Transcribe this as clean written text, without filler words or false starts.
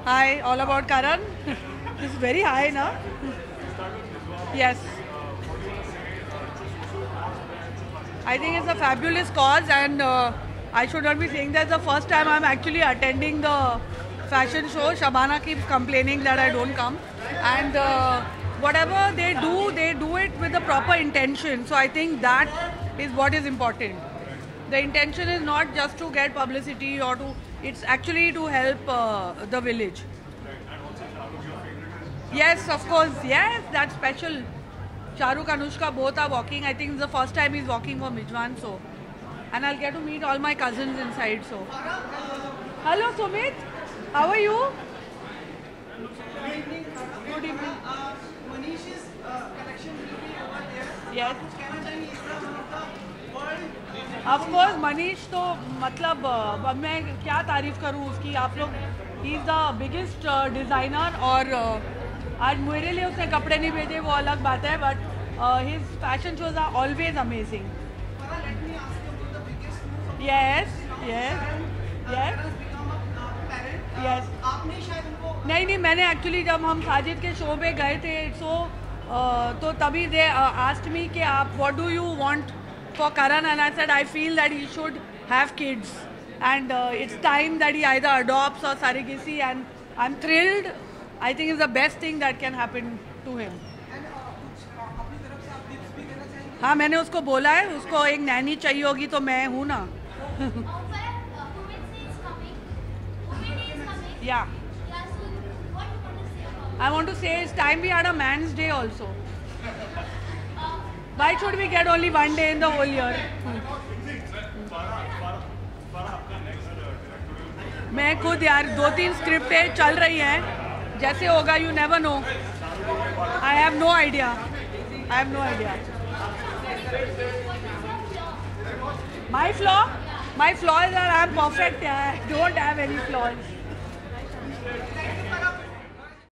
Hi, all about Karan. This is very high, na? Yes. I think it's a fabulous cause, and I should not be saying that's the first time I'm actually attending the fashion show. Shabana keeps complaining that I don't come, and whatever they do it with the proper intention. So I think that is what is important. The intention is not just to get publicity or to, it's actually to help the village. Yes, of course. Yes, that's special. Shahrukh, Anushka both are walking. I think it's the first time he's walking for Mijwan, so. And I'll get to meet all my cousins inside, so. Hello, Sumit. How are you? Good evening. Manish's collection will be over there. Yes. Canada is one of the world. Of course, Manish तो मतलब अब मैं क्या तारीफ करूँ उसकी आप लोग he is the biggest designer और आज मेरे लिए उसने कपड़े नहीं भेजे वो अलग बात है but his fashion shows are always amazing. Farah, let me ask you about the biggest news of Yes, yes, yes, has become a parent. yes. आपने शायद उनको नहीं मैंने एक्चुअली जब हम साजिद के शो पे गए थे तो तभी दे आस्क्ड मी कि आप what do you want for Karan and I said I feel that he should have kids and it's time that he either adopts or surrogacy and I'm thrilled. I think it's the best thing that can happen to him. अपनी तरफ से आप tips भी देना चाहेंगे? हाँ मैंने उसको बोला है उसको एक नैनी चाहिए होगी तो मैं हूँ ना. Yeah. I want to say it's time we had a man's day also. Why should we get only one day in the whole year? मैं खुद यार 2-3 स्क्रिप्टें चल रही हैं जैसे होगा you never know. I have no idea. My flaw is that I am perfect. I don't have any flaws.